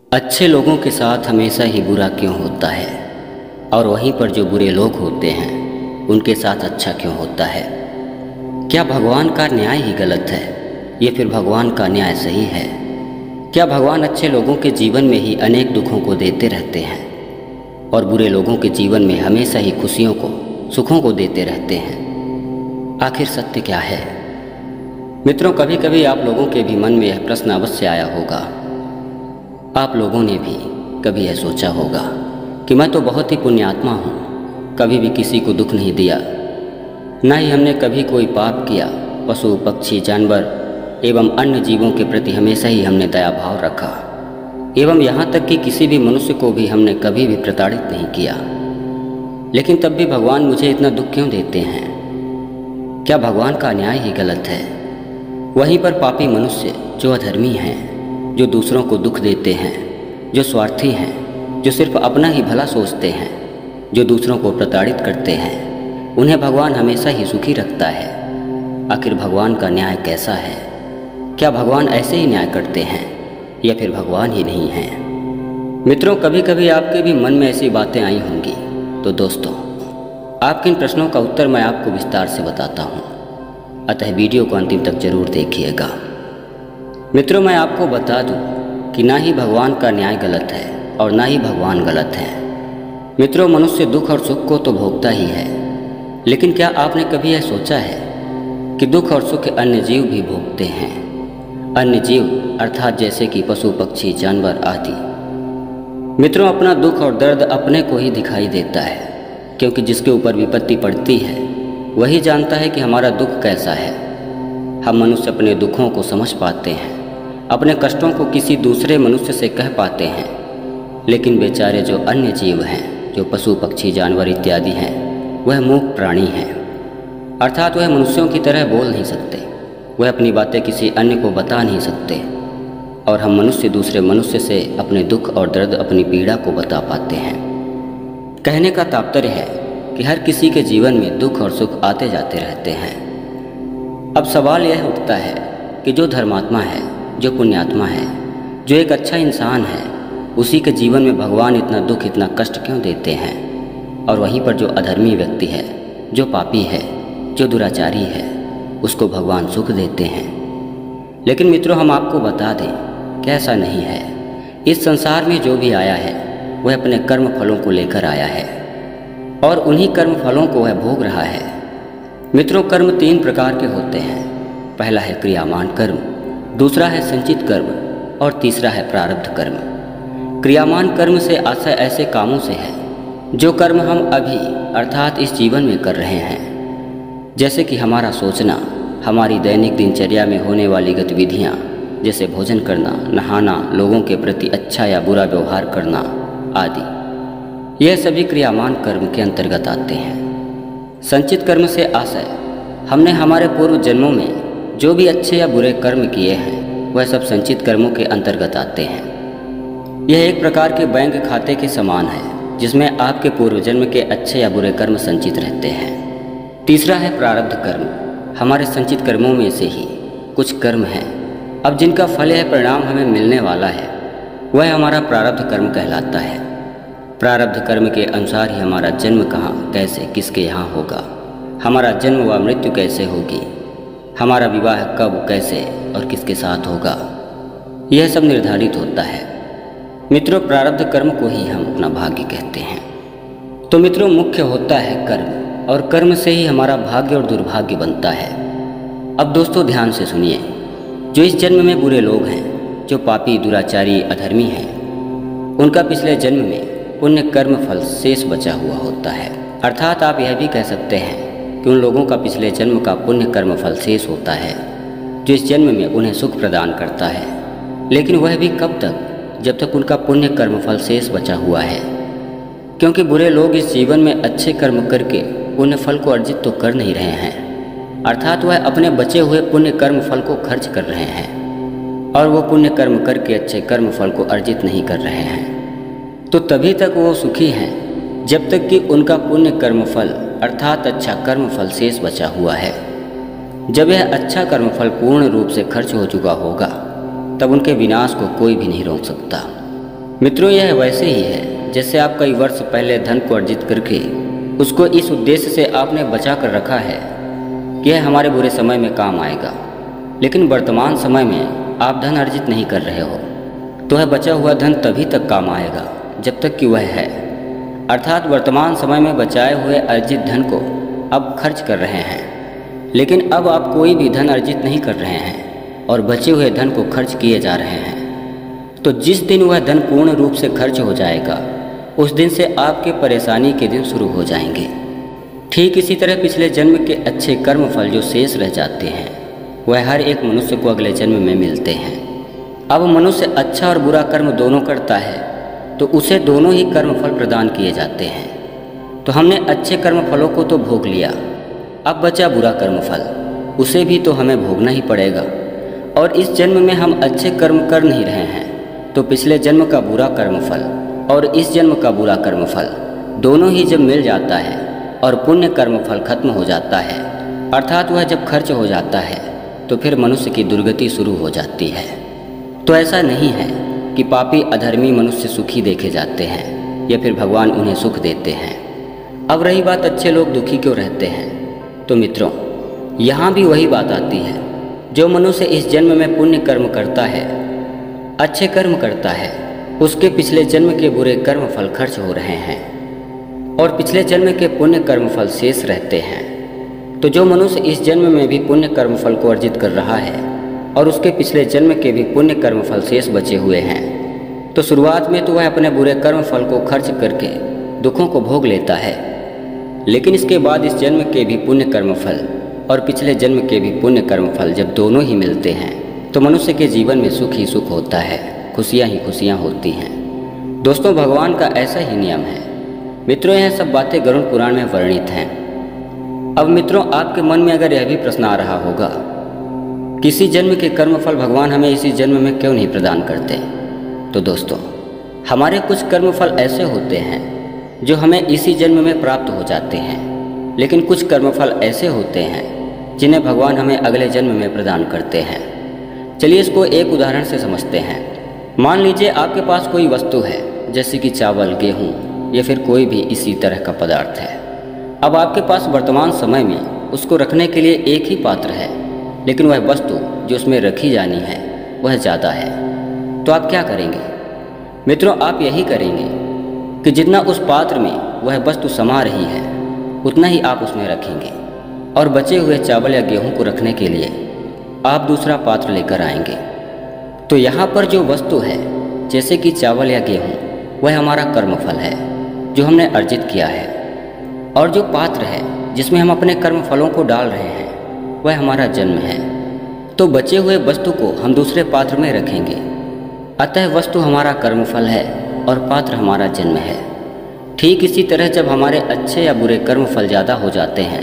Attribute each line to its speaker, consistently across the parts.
Speaker 1: अच्छे लोगों के साथ हमेशा ही बुरा क्यों होता है, और वहीं पर जो बुरे लोग होते हैं उनके साथ अच्छा क्यों होता है। क्या भगवान का न्याय ही गलत है या फिर भगवान का न्याय सही है? क्या भगवान अच्छे लोगों के जीवन में ही अनेक दुखों को देते रहते हैं और बुरे लोगों के जीवन में हमेशा ही खुशियों को, सुखों को देते रहते हैं? आखिर सत्य क्या है? मित्रों, कभी कभी आप लोगों के भी मन में यह प्रश्न अवश्य आया होगा। आप लोगों ने भी कभी यह सोचा होगा कि मैं तो बहुत ही पुण्यात्मा हूँ, कभी भी किसी को दुख नहीं दिया, न ही हमने कभी कोई पाप किया। पशु पक्षी जानवर एवं अन्य जीवों के प्रति हमेशा ही हमने दया भाव रखा, एवं यहाँ तक कि किसी भी मनुष्य को भी हमने कभी भी प्रताड़ित नहीं किया। लेकिन तब भी भगवान मुझे इतना दुख क्यों देते हैं? क्या भगवान का न्याय ही गलत है? वहीं पर पापी मनुष्य जो अधर्मी हैं, जो दूसरों को दुख देते हैं, जो स्वार्थी हैं, जो सिर्फ अपना ही भला सोचते हैं, जो दूसरों को प्रताड़ित करते हैं, उन्हें भगवान हमेशा ही सुखी रखता है। आखिर भगवान का न्याय कैसा है? क्या भगवान ऐसे ही न्याय करते हैं या फिर भगवान ही नहीं हैं? मित्रों, कभी कभी आपके भी मन में ऐसी बातें आई होंगी। तो दोस्तों, आपके इन प्रश्नों का उत्तर मैं आपको विस्तार से बताता हूँ, अतः वीडियो को अंतिम तक जरूर देखिएगा। मित्रों, मैं आपको बता दूं कि ना ही भगवान का न्याय गलत है और ना ही भगवान गलत है। मित्रों, मनुष्य दुख और सुख को तो भोगता ही है, लेकिन क्या आपने कभी यह सोचा है कि दुख और सुख अन्य जीव भी भोगते हैं? अन्य जीव अर्थात जैसे कि पशु पक्षी जानवर आदि। मित्रों, अपना दुख और दर्द अपने को ही दिखाई देता है, क्योंकि जिसके ऊपर विपत्ति पड़ती है वही जानता है कि हमारा दुख कैसा है। हम मनुष्य अपने दुखों को समझ पाते हैं, अपने कष्टों को किसी दूसरे मनुष्य से कह पाते हैं, लेकिन बेचारे जो अन्य जीव हैं, जो पशु पक्षी जानवर इत्यादि हैं, वह मूक प्राणी हैं। अर्थात वह मनुष्यों की तरह बोल नहीं सकते, वह अपनी बातें किसी अन्य को बता नहीं सकते, और हम मनुष्य दूसरे मनुष्य से अपने दुख और दर्द, अपनी पीड़ा को बता पाते हैं। कहने का तात्पर्य है कि हर किसी के जीवन में दुख और सुख आते जाते रहते हैं। अब सवाल यह उठता है कि जो धर्मात्मा है, जो पुण्यात्मा है, जो एक अच्छा इंसान है, उसी के जीवन में भगवान इतना दुख, इतना कष्ट क्यों देते हैं? और वहीं पर जो अधर्मी व्यक्ति है, जो पापी है, जो दुराचारी है, उसको भगवान सुख देते हैं। लेकिन मित्रों, हम आपको बता दें कि ऐसा नहीं है। इस संसार में जो भी आया है वह अपने कर्म फलों को लेकर आया है, और उन्हीं कर्म फलों को वह भोग रहा है। मित्रों, कर्म 3 प्रकार के होते हैं। पहला है क्रियामान कर्म, दूसरा है संचित कर्म और तीसरा है प्रारब्ध कर्म। क्रियामान कर्म से आशय ऐसे कामों से है जो कर्म हम अभी अर्थात इस जीवन में कर रहे हैं, जैसे कि हमारा सोचना, हमारी दैनिक दिनचर्या में होने वाली गतिविधियाँ, जैसे भोजन करना, नहाना, लोगों के प्रति अच्छा या बुरा व्यवहार करना आदि। यह सभी क्रियामान कर्म के अंतर्गत आते हैं। संचित कर्म से आशय हमने हमारे पूर्व जन्मों में जो भी अच्छे या बुरे कर्म किए हैं वह सब संचित कर्मों के अंतर्गत आते हैं। यह एक प्रकार के बैंक खाते के समान है, जिसमें आपके पूर्व जन्म के अच्छे या बुरे कर्म संचित रहते हैं। तीसरा है प्रारब्ध कर्म। हमारे संचित कर्मों में से ही कुछ कर्म हैं, अब जिनका फल या परिणाम हमें मिलने वाला है, वह हमारा प्रारब्ध कर्म कहलाता है। प्रारब्ध कर्म के अनुसार ही हमारा जन्म कहाँ, कैसे, किसके यहाँ होगा, हमारा जन्म व मृत्यु कैसे होगी, हमारा विवाह कब, कैसे और किसके साथ होगा, यह सब निर्धारित होता है। मित्रों, प्रारब्ध कर्म को ही हम अपना भाग्य कहते हैं। तो मित्रों, मुख्य होता है कर्म, और कर्म से ही हमारा भाग्य और दुर्भाग्य बनता है। अब दोस्तों, ध्यान से सुनिए। जो इस जन्म में बुरे लोग हैं, जो पापी, दुराचारी, अधर्मी हैं, उनका पिछले जन्म में पुण्य कर्म फल शेष बचा हुआ होता है। अर्थात आप यह भी कह सकते हैं कि उन लोगों का पिछले जन्म का पुण्य कर्म फल शेष होता है, जो इस जन्म में उन्हें सुख प्रदान करता है। लेकिन वह भी कब तक? जब तक उनका पुण्य कर्म फल शेष बचा हुआ है, क्योंकि बुरे लोग इस जीवन में अच्छे कर्म करके पुण्य फल को अर्जित तो कर नहीं रहे हैं। अर्थात वह अपने बचे हुए पुण्य कर्म फल को खर्च कर रहे हैं, और वो पुण्य कर्म करके अच्छे कर्म फल को अर्जित नहीं कर रहे हैं। तो तभी तक वो सुखी हैं जब तक कि उनका पुण्य कर्म फल अर्थात अच्छा कर्म फल शेष बचा हुआ है। जब यह अच्छा कर्मफल पूर्ण रूप से खर्च हो चुका होगा, तब उनके विनाश को कोई भी नहीं रोक सकता। मित्रों, यह वैसे ही है जैसे आप कई वर्ष पहले धन को अर्जित करके उसको इस उद्देश्य से आपने बचा कर रखा है कि यह हमारे बुरे समय में काम आएगा, लेकिन वर्तमान समय में आप धन अर्जित नहीं कर रहे हो, तो वह बचा हुआ धन तभी तक काम आएगा जब तक कि वह है। अर्थात वर्तमान समय में बचाए हुए अर्जित धन को अब खर्च कर रहे हैं, लेकिन अब आप कोई भी धन अर्जित नहीं कर रहे हैं और बचे हुए धन को खर्च किए जा रहे हैं। तो जिस दिन वह धन पूर्ण रूप से खर्च हो जाएगा, उस दिन से आपके परेशानी के दिन शुरू हो जाएंगे। ठीक इसी तरह पिछले जन्म के अच्छे कर्म फल जो शेष रह जाते हैं, वह हर एक मनुष्य को अगले जन्म में मिलते हैं। अब मनुष्य अच्छा और बुरा कर्म दोनों करता है, तो उसे दोनों ही कर्म फल प्रदान किए जाते हैं। तो हमने अच्छे कर्म फलों को तो भोग लिया, अब बचा बुरा कर्म फल, उसे भी तो हमें भोगना ही पड़ेगा। और इस जन्म में हम अच्छे कर्म कर नहीं रहे हैं, तो पिछले जन्म का बुरा कर्म फल और इस जन्म का बुरा कर्म फल दोनों ही जब मिल जाता है और पुण्य कर्म फल खत्म हो जाता है, अर्थात वह जब खर्च हो जाता है, तो फिर मनुष्य की दुर्गति शुरू हो जाती है। तो ऐसा नहीं है कि पापी अधर्मी मनुष्य सुखी देखे जाते हैं या फिर भगवान उन्हें सुख देते हैं। अब रही बात अच्छे लोग दुखी क्यों रहते हैं, तो मित्रों यहाँ भी वही बात आती है। जो मनुष्य इस जन्म में पुण्य कर्म करता है, अच्छे कर्म करता है, उसके पिछले जन्म के बुरे कर्म फल खर्च हो रहे हैं और पिछले जन्म के पुण्य कर्म फल शेष रहते हैं। तो जो मनुष्य इस जन्म में भी पुण्य कर्म फल को अर्जित कर रहा है और उसके पिछले जन्म के भी पुण्य कर्म फल शेष बचे हुए हैं, तो शुरुआत में तो वह अपने बुरे कर्म फल को खर्च करके दुखों को भोग लेता है, लेकिन इसके बाद इस जन्म के भी पुण्य कर्म फल और पिछले जन्म के भी पुण्य कर्म फल जब दोनों ही मिलते हैं, तो मनुष्य के जीवन में सुख ही सुख होता है, खुशियाँ ही खुशियाँ होती हैं। दोस्तों, भगवान का ऐसा ही नियम है। मित्रों, यह सब बातें गरुड़ पुराण में वर्णित हैं। अब मित्रों, आपके मन में अगर यह भी प्रश्न आ रहा होगा, किसी जन्म के कर्म फल भगवान हमें इसी जन्म में क्यों नहीं प्रदान करते, तो दोस्तों हमारे कुछ कर्म फल ऐसे होते हैं जो हमें इसी जन्म में प्राप्त हो जाते हैं, लेकिन कुछ कर्म फल ऐसे होते हैं जिन्हें भगवान हमें अगले जन्म में प्रदान करते हैं। चलिए इसको एक उदाहरण से समझते हैं। मान लीजिए आपके पास कोई वस्तु है, जैसे कि चावल, गेहूँ या फिर कोई भी इसी तरह का पदार्थ है। अब आपके पास वर्तमान समय में उसको रखने के लिए एक ही पात्र है, लेकिन वह वस्तु जो उसमें रखी जानी है वह ज़्यादा है। तो आप क्या करेंगे? मित्रों, आप यही करेंगे कि जितना उस पात्र में वह वस्तु समा रही है उतना ही आप उसमें रखेंगे, और बचे हुए चावल या गेहूँ को रखने के लिए आप दूसरा पात्र लेकर आएंगे। तो यहाँ पर जो वस्तु है, जैसे कि चावल या गेहूँ, वह हमारा कर्मफल है जो हमने अर्जित किया है, और जो पात्र है जिसमें हम अपने कर्म फलों को डाल रहे हैं वह हमारा जन्म है। तो बचे हुए वस्तु को हम दूसरे पात्र में रखेंगे। अतः वस्तु हमारा कर्मफल है और पात्र हमारा जन्म है। ठीक इसी तरह जब हमारे अच्छे या बुरे कर्म फल ज़्यादा हो जाते हैं,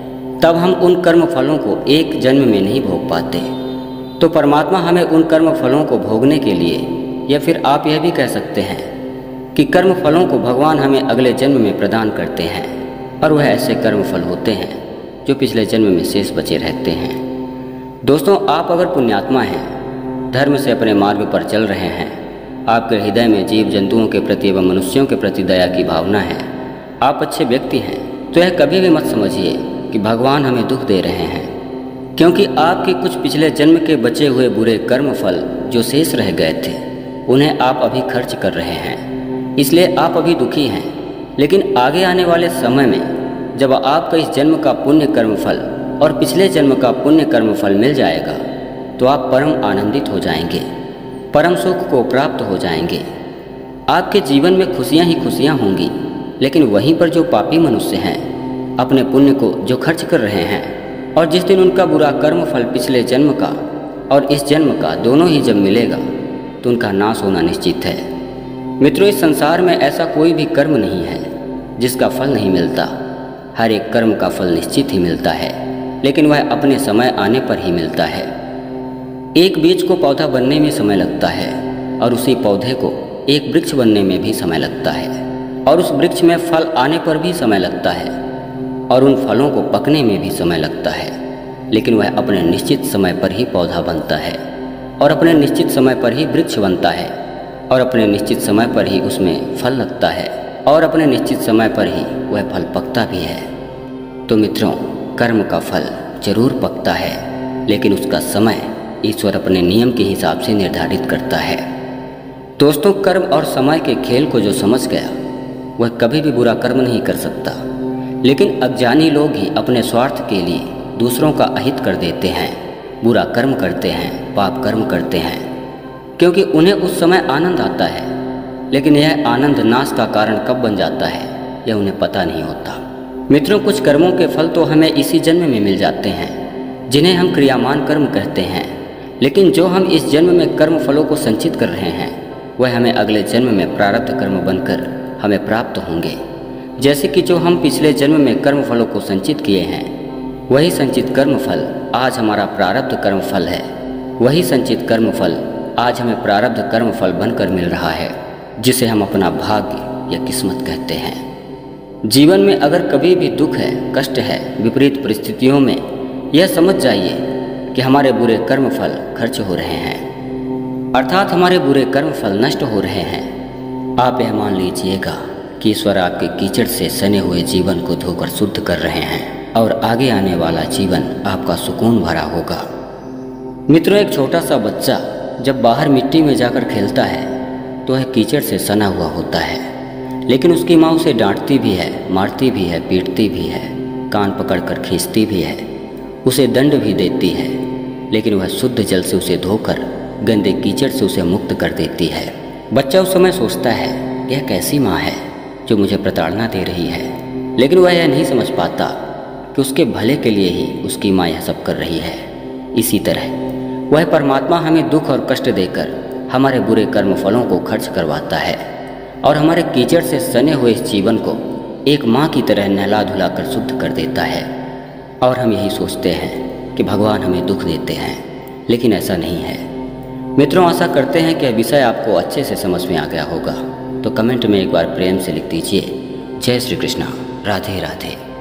Speaker 1: तब हम उन कर्म फलों को एक जन्म में नहीं भोग पाते। तो परमात्मा हमें उन कर्म फलों को भोगने के लिए, या फिर आप यह भी कह सकते हैं कि कर्म फलों को भगवान हमें अगले जन्म में प्रदान करते हैं, और वह ऐसे कर्म फल होते हैं जो पिछले जन्म में शेष बचे रहते हैं। दोस्तों, आप अगर पुण्यात्मा हैं, धर्म से अपने मार्ग पर चल रहे हैं, आपके हृदय में जीव जंतुओं के प्रति एवं मनुष्यों के प्रति दया की भावना है, आप अच्छे व्यक्ति हैं, तो यह कभी भी मत समझिए कि भगवान हमें दुख दे रहे हैं, क्योंकि आपके कुछ पिछले जन्म के बचे हुए बुरे कर्म फल जो शेष रह गए थे उन्हें आप अभी खर्च कर रहे हैं, इसलिए आप अभी दुखी हैं। लेकिन आगे आने वाले समय में जब आपका इस जन्म का पुण्य कर्म फल और पिछले जन्म का पुण्य कर्म फल मिल जाएगा, तो आप परम आनंदित हो जाएंगे, परम सुख को प्राप्त हो जाएंगे। आपके जीवन में खुशियाँ ही खुशियाँ होंगी। लेकिन वहीं पर जो पापी मनुष्य हैं, अपने पुण्य को जो खर्च कर रहे हैं, और जिस दिन उनका बुरा कर्म फल पिछले जन्म का और इस जन्म का दोनों ही जब मिलेगा, तो उनका नाश होना निश्चित है। मित्रों, इस संसार में ऐसा कोई भी कर्म नहीं है जिसका फल नहीं मिलता। हर एक कर्म का फल निश्चित ही मिलता है, लेकिन वह अपने समय आने पर ही मिलता है। एक बीज को पौधा बनने में समय लगता है, और उसी पौधे को एक वृक्ष बनने में भी समय लगता है, और उस वृक्ष में फल आने पर भी समय लगता है, और उन फलों को पकने में भी समय लगता है। लेकिन वह अपने निश्चित समय पर ही पौधा बनता है और अपने निश्चित समय पर ही वृक्ष बनता है। और अपने निश्चित समय पर ही उसमें फल लगता है और अपने निश्चित समय पर ही वह फल पकता भी है। तो मित्रों, कर्म का फल जरूर पकता है, लेकिन उसका समय ईश्वर अपने नियम के हिसाब से निर्धारित करता है। दोस्तों, कर्म और समय के खेल को जो समझ गया वह कभी भी बुरा कर्म नहीं कर सकता, लेकिन अज्ञानी लोग ही अपने स्वार्थ के लिए दूसरों का अहित कर देते हैं, बुरा कर्म करते हैं, पाप कर्म करते हैं, क्योंकि उन्हें उस समय आनंद आता है, लेकिन यह आनंद नाश का कारण कब बन जाता है यह उन्हें पता नहीं होता। मित्रों, कुछ कर्मों के फल तो हमें इसी जन्म में मिल जाते हैं, जिन्हें हम क्रियामान कर्म कहते हैं, लेकिन जो हम इस जन्म में कर्म फलों को संचित कर रहे हैं वह हमें अगले जन्म में प्रारब्ध कर्म बनकर हमें प्राप्त होंगे। जैसे कि जो हम पिछले जन्म में कर्म फलों को संचित किए हैं, वही संचित कर्म फल आज हमारा प्रारब्ध कर्म फल है। वही संचित कर्म फल आज हमें प्रारब्ध कर्म फल बनकर मिल रहा है, जिसे हम अपना भाग्य या किस्मत कहते हैं। जीवन में अगर कभी भी दुख है, कष्ट है, विपरीत परिस्थितियों में, यह समझ जाइए कि हमारे बुरे कर्म फल खर्च हो रहे हैं, अर्थात हमारे बुरे कर्म फल नष्ट हो रहे हैं। आप यह मान लीजिएगा कि ईश्वर आपके कीचड़ से सने हुए जीवन को धोकर शुद्ध कर रहे हैं और आगे आने वाला जीवन आपका सुकून भरा होगा। मित्रों, एक छोटा सा बच्चा जब बाहर मिट्टी में जाकर खेलता है तो वह कीचड़ से सना हुआ होता है, लेकिन उसकी माँ उसे डांटती भी है, मारती भी है, पीटती भी है, कान पकड़कर खींचती भी है, उसे दंड भी देती है, लेकिन वह शुद्ध जल से उसे धोकर गंदे कीचड़ से उसे मुक्त कर देती है। बच्चा उस समय सोचता है यह कैसी माँ है जो मुझे प्रताड़ना दे रही है, लेकिन वह यह नहीं समझ पाता कि उसके भले के लिए ही उसकी माँ यह सब कर रही है। इसी तरह वह परमात्मा हमें दुख और कष्ट देकर हमारे बुरे कर्म फलों को खर्च करवाता है और हमारे कीचड़ से सने हुए इस जीवन को एक माँ की तरह नहला धुला कर शुद्ध कर देता है। और हम यही सोचते हैं कि भगवान हमें दुख देते हैं, लेकिन ऐसा नहीं है। मित्रों, आशा करते हैं कि यह विषय आपको अच्छे से समझ में आ गया होगा, तो कमेंट में एक बार प्रेम से लिख दीजिए, जय श्री कृष्णा, राधे राधे।